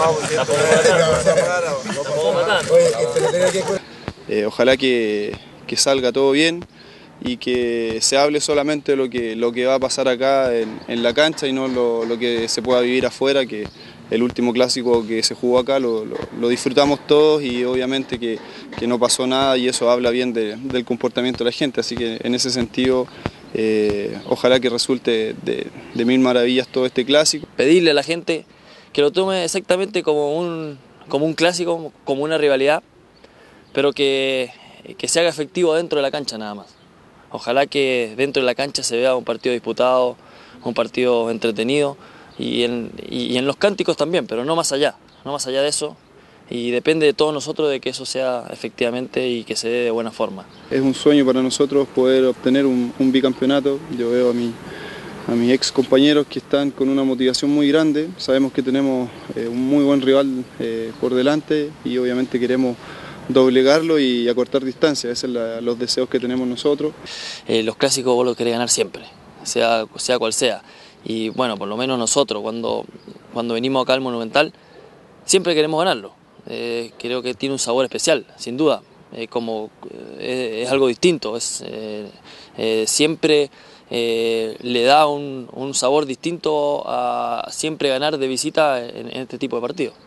Ojalá que salga todo bien y que se hable solamente lo que va a pasar acá en la cancha y no lo que se pueda vivir afuera, que el último clásico que se jugó acá lo disfrutamos todos y obviamente que no pasó nada y eso habla bien del comportamiento de la gente, así que en ese sentido ojalá que resulte de mil maravillas todo este clásico. Pedirle a la gente que lo tome exactamente como un clásico, como una rivalidad, pero que se haga efectivo dentro de la cancha nada más. Ojalá que dentro de la cancha se vea un partido disputado, un partido entretenido y en los cánticos también, pero no más allá de eso. Y depende de todos nosotros de que eso sea efectivamente y que se dé de buena forma. Es un sueño para nosotros poder obtener un bicampeonato. Yo veo a mis ex compañeros que están con una motivación muy grande. Sabemos que tenemos un muy buen rival por delante y obviamente queremos doblegarlo y acortar distancia. Esos son los deseos que tenemos nosotros. Los clásicos vos los querés ganar siempre, sea cual sea. Y bueno, por lo menos nosotros cuando venimos acá al Monumental siempre queremos ganarlo. Creo que tiene un sabor especial, sin duda. Es algo distinto, siempre le da un sabor distinto a siempre ganar de visita en este tipo de partidos.